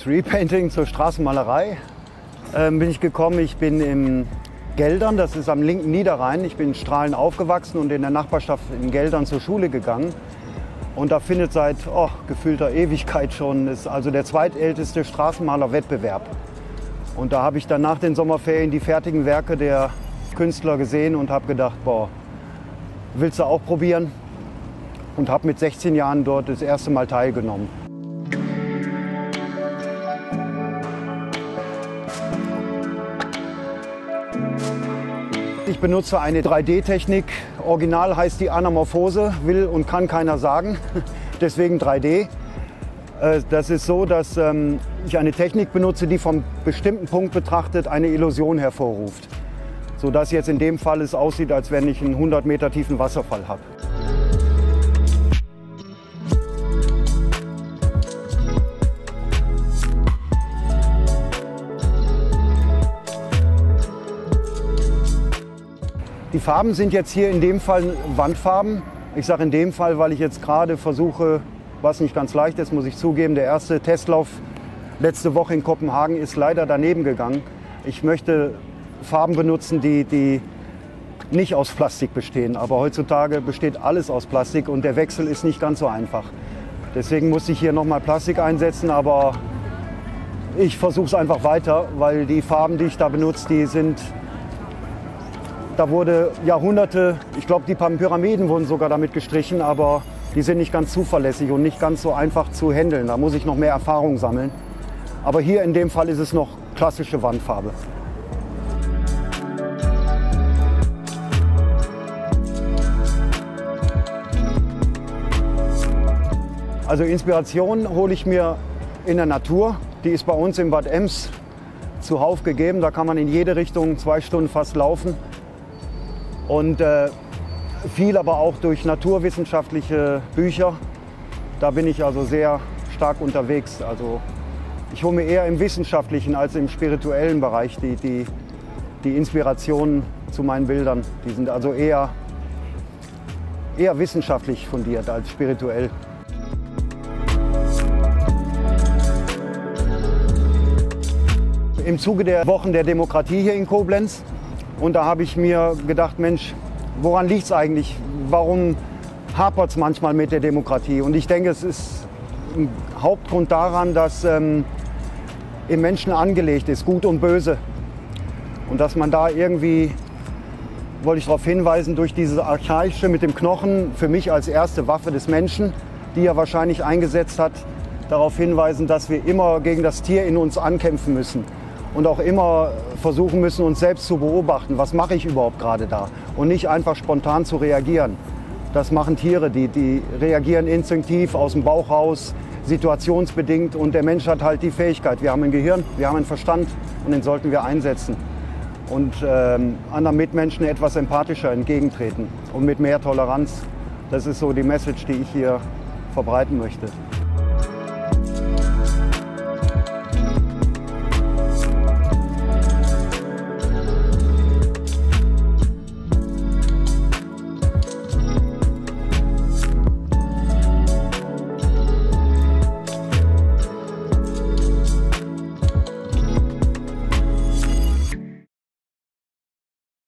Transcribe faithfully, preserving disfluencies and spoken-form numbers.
Repainting, zur Straßenmalerei ähm, bin ich gekommen. Ich bin in Geldern, das ist am linken Niederrhein. Ich bin in Strahlen aufgewachsen und in der Nachbarschaft in Geldern zur Schule gegangen. Und da findet seit oh, gefühlter Ewigkeit schon, ist also der zweitälteste Straßenmalerwettbewerb. Und da habe ich dann nach den Sommerferien die fertigen Werke der Künstler gesehen und habe gedacht, boah, willst du auch probieren? Und habe mit sechzehn Jahren dort das erste Mal teilgenommen. Ich benutze eine drei D-Technik. Original heißt die Anamorphose, will und kann keiner sagen. Deswegen drei D. Das ist so, dass ich eine Technik benutze, die vom bestimmten Punkt betrachtet eine Illusion hervorruft. Sodass jetzt in dem Fall es aussieht, als wenn ich einen hundert Meter tiefen Wasserfall habe. Die Farben sind jetzt hier in dem Fall Wandfarben. Ich sage in dem Fall, weil ich jetzt gerade versuche, was nicht ganz leicht ist, muss ich zugeben, der erste Testlauf letzte Woche in Kopenhagen ist leider daneben gegangen. Ich möchte Farben benutzen, die, die nicht aus Plastik bestehen. Aber heutzutage besteht alles aus Plastik und der Wechsel ist nicht ganz so einfach. Deswegen musste ich hier nochmal Plastik einsetzen, aber ich versuche es einfach weiter, weil die Farben, die ich da benutze, die sind... Da wurde Jahrhunderte, ich glaube, die Pyramiden wurden sogar damit gestrichen, aber die sind nicht ganz zuverlässig und nicht ganz so einfach zu handeln. Da muss ich noch mehr Erfahrung sammeln. Aber hier in dem Fall ist es noch klassische Wandfarbe. Also Inspiration hole ich mir in der Natur. Die ist bei uns in Bad Ems zuhauf gegeben. Da kann man in jede Richtung zwei Stunden fast laufen. Und äh, viel aber auch durch naturwissenschaftliche Bücher. Da bin ich also sehr stark unterwegs. Also ich hole mir eher im wissenschaftlichen als im spirituellen Bereich die, die, die Inspirationen zu meinen Bildern. Die sind also eher, eher wissenschaftlich fundiert als spirituell. Im Zuge der Wochen der Demokratie hier in Koblenz. Und da habe ich mir gedacht, Mensch, woran liegt es eigentlich? Warum hapert es manchmal mit der Demokratie? Und ich denke, es ist ein Hauptgrund daran, dass ähm, im Menschen angelegt ist, Gut und Böse. Und dass man da irgendwie, wollte ich darauf hinweisen, durch dieses Archaische mit dem Knochen, für mich als erste Waffe des Menschen, die er wahrscheinlich eingesetzt hat, darauf hinweisen, dass wir immer gegen das Tier in uns ankämpfen müssen. Und auch immer versuchen müssen, uns selbst zu beobachten, was mache ich überhaupt gerade da? Und nicht einfach spontan zu reagieren. Das machen Tiere, die, die reagieren instinktiv aus dem Bauch raus, situationsbedingt. Und der Mensch hat halt die Fähigkeit, wir haben ein Gehirn, wir haben einen Verstand und den sollten wir einsetzen. Und ähm, anderen Mitmenschen etwas empathischer entgegentreten und mit mehr Toleranz. Das ist so die Message, die ich hier verbreiten möchte.